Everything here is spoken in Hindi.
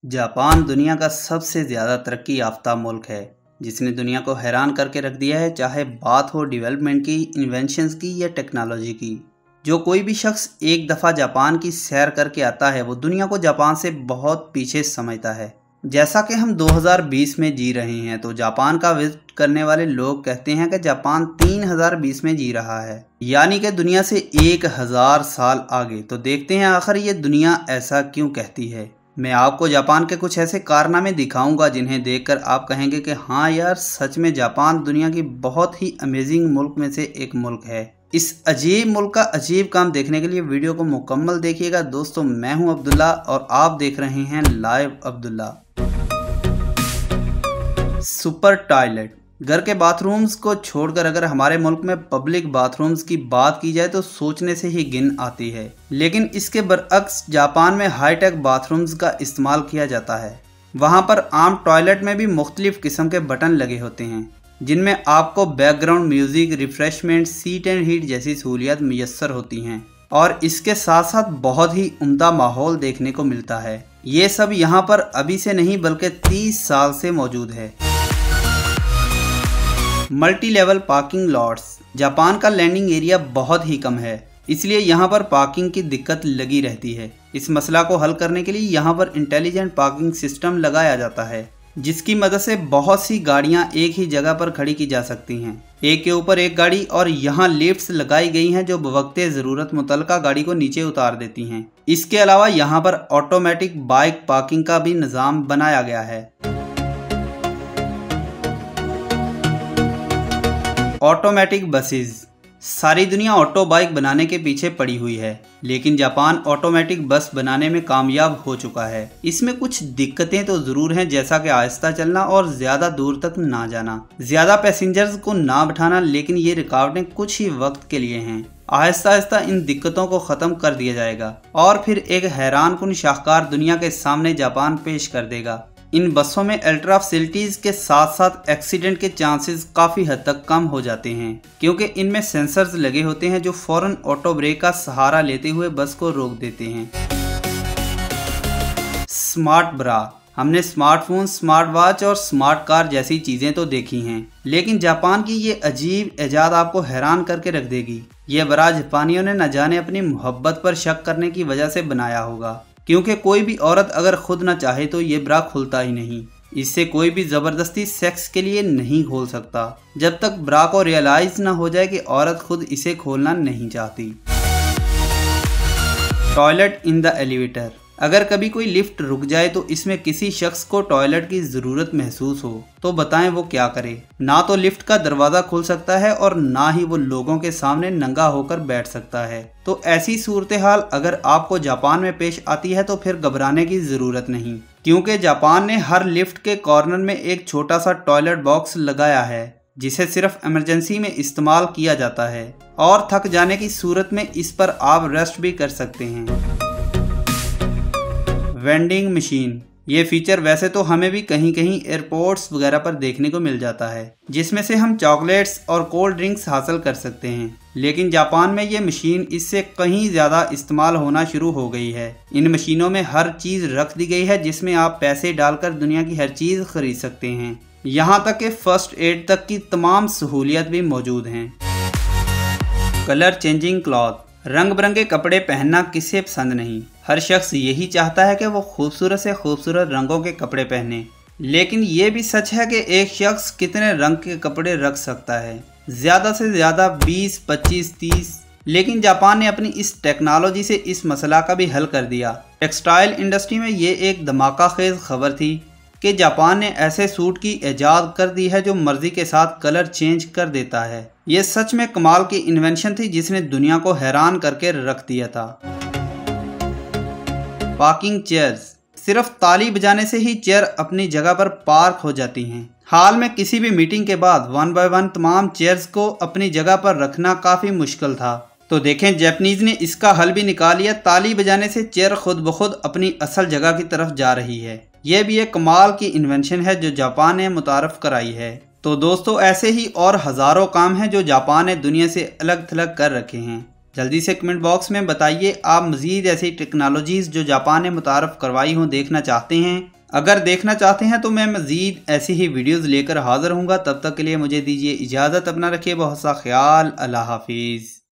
जापान दुनिया का सबसे ज़्यादा तरक्की याफ्ता मुल्क है जिसने दुनिया को हैरान करके रख दिया है। चाहे बात हो डेवलपमेंट की, इन्वेंशंस की या टेक्नोलॉजी की। जो कोई भी शख्स एक दफ़ा जापान की सैर करके आता है वो दुनिया को जापान से बहुत पीछे समझता है। जैसा कि हम 2020 में जी रहे हैं तो जापान का विजिट करने वाले लोग कहते हैं कि जापान 3020 में जी रहा है, यानी कि दुनिया से 1000 साल आगे। तो देखते हैं आखिर ये दुनिया ऐसा क्यों कहती है। मैं आपको जापान के कुछ ऐसे कारनामे दिखाऊंगा जिन्हें देखकर आप कहेंगे कि हाँ यार, सच में जापान दुनिया की बहुत ही अमेजिंग मुल्क में से एक मुल्क है। इस अजीब मुल्क का अजीब काम देखने के लिए वीडियो को मुकम्मल देखिएगा। दोस्तों, मैं हूं अब्दुल्ला और आप देख रहे हैं लाइव अब्दुल्ला। Super toilet. घर के बाथरूम्स को छोड़कर अगर हमारे मुल्क में पब्लिक बाथरूम्स की बात की जाए तो सोचने से ही घिन आती है, लेकिन इसके बरअक्स जापान में हाईटेक बाथरूम्स का इस्तेमाल किया जाता है। वहाँ पर आम टॉयलेट में भी मुख्तलिफ किस्म के बटन लगे होते हैं जिनमें आपको background music, refreshment, seat and heat जैसी सहूलियत मुयस्सर होती हैं और इसके साथ साथ बहुत ही उम्दा माहौल देखने को मिलता है। ये सब यहाँ पर अभी से नहीं बल्कि 30 साल से मौजूद है। Multi level parking lots. Japan का लैंडिंग एरिया बहुत ही कम है, इसलिए यहाँ पर पार्किंग की दिक्कत लगी रहती है। इस मसला को हल करने के लिए यहाँ पर इंटेलिजेंट पार्किंग सिस्टम लगाया जाता है जिसकी मदद से बहुत सी गाड़ियाँ एक ही जगह पर खड़ी की जा सकती हैं, एक के ऊपर एक गाड़ी। और यहाँ लिफ्ट्स लगाई गई हैं जो बवक्ते ज़रूरत मुतलका गाड़ी को नीचे उतार देती हैं। इसके अलावा यहाँ पर ऑटोमेटिक बाइक पार्किंग का भी निज़ाम बनाया गया है। Automatic buses. सारी दुनिया ऑटो बाइक बनाने के पीछे पड़ी हुई है, लेकिन जापान ऑटोमेटिक बस बनाने में कामयाब हो चुका है। इसमें कुछ दिक्कतें तो ज़रूर हैं, जैसा कि आहिस्ता चलना और ज़्यादा दूर तक ना जाना, ज़्यादा पैसेंजर्स को ना बिठाना, लेकिन ये रुकावटें कुछ ही वक्त के लिए हैं। आहिस्ता आहिस्ता इन दिक्कतों को ख़त्म कर दिया जाएगा और फिर एक हैरान कुन शाहकार दुनिया के सामने जापान पेश कर देगा। इन बसों में अल्ट्रा फैसिलिटीज़ के साथ साथ एक्सीडेंट के चांसेस काफ़ी हद तक कम हो जाते हैं, क्योंकि इनमें सेंसर्स लगे होते हैं जो फ़ौरन ऑटो ब्रेक का सहारा लेते हुए बस को रोक देते हैं। Smart bra. हमने स्मार्टफोन, स्मार्ट वॉच और स्मार्ट कार जैसी चीज़ें तो देखी हैं, लेकिन जापान की ये अजीब ईजाद आपको हैरान करके रख देगी। ये ब्रा जापानियों ने न जाने अपनी मोहब्बत पर शक करने की वजह से बनाया होगा, क्योंकि कोई भी औरत अगर खुद न चाहे तो ये ब्रा खुलता ही नहीं। इससे कोई भी ज़बरदस्ती सेक्स के लिए नहीं खोल सकता जब तक ब्रा को रियलाइज न हो जाए कि औरत खुद इसे खोलना नहीं चाहती। Toilet in the elevator. अगर कभी कोई लिफ्ट रुक जाए तो इसमें किसी शख्स को टॉयलेट की ज़रूरत महसूस हो तो बताएं वो क्या करे। ना तो लिफ्ट का दरवाज़ा खुल सकता है और ना ही वो लोगों के सामने नंगा होकर बैठ सकता है। तो ऐसी सूरत हाल अगर आपको जापान में पेश आती है तो फिर घबराने की ज़रूरत नहीं, क्योंकि जापान ने हर लिफ्ट के कॉर्नर में एक छोटा सा टॉयलेट बॉक्स लगाया है जिसे सिर्फ इमरजेंसी में इस्तेमाल किया जाता है और थक जाने की सूरत में इस पर आप रेस्ट भी कर सकते हैं। Vending machine. ये फीचर वैसे तो हमें भी कहीं कहीं एयरपोर्ट्स वगैरह पर देखने को मिल जाता है, जिसमें से हम चॉकलेट्स और कोल्ड ड्रिंक्स हासिल कर सकते हैं, लेकिन जापान में ये मशीन इससे कहीं ज़्यादा इस्तेमाल होना शुरू हो गई है। इन मशीनों में हर चीज़ रख दी गई है जिसमें आप पैसे डालकर दुनिया की हर चीज़ खरीद सकते हैं। यहाँ तक कि फर्स्ट एड तक की तमाम सहूलियत भी मौजूद हैं। Colour changing cloth. रंग बिरंगे कपड़े पहनना किसे पसंद नहीं। हर शख्स यही चाहता है कि वो खूबसूरत से खूबसूरत रंगों के कपड़े पहने, लेकिन ये भी सच है कि एक शख्स कितने रंग के कपड़े रख सकता है। ज़्यादा से ज़्यादा 20, 25, 30। लेकिन जापान ने अपनी इस टेक्नोलॉजी से इस मसला का भी हल कर दिया। टेक्सटाइल इंडस्ट्री में ये एक धमाका खेज खबर थी कि जापान ने ऐसे सूट की ईजाद कर दी है जो मर्जी के साथ कलर चेंज कर देता है। ये सच में कमाल की इन्वेंशन थी जिसने दुनिया को हैरान करके रख दिया था। Parking chairs. सिर्फ ताली बजाने से ही चेयर अपनी जगह पर पार्क हो जाती हैं। हाल में किसी भी मीटिंग के बाद 1 बाय 1 तमाम चेयर्स को अपनी जगह पर रखना काफ़ी मुश्किल था, तो देखें जापानीज़ ने इसका हल भी निकाल लिया। ताली बजाने से चेयर खुद ब खुद अपनी असल जगह की तरफ जा रही है। यह भी एक कमाल की इन्वेंशन है जो जापान ने मुतारफ़ कराई है। तो दोस्तों, ऐसे ही और हज़ारों काम हैं जो जापान ने दुनिया से अलग थलग कर रखे हैं। जल्दी से कमेंट बॉक्स में बताइए आप मज़ीद ऐसी टेक्नोलॉजीज़ जो जापान ने मुतारफ़ करवाई हों देखना चाहते हैं। अगर देखना चाहते हैं तो मैं मज़ीद ऐसी ही वीडियोज़ लेकर हाज़िर हूँगा। तब तक के लिए मुझे दीजिए इजाज़त। अपना रखिए बहुत सा ख्याल। अल्लाह हाफिज़।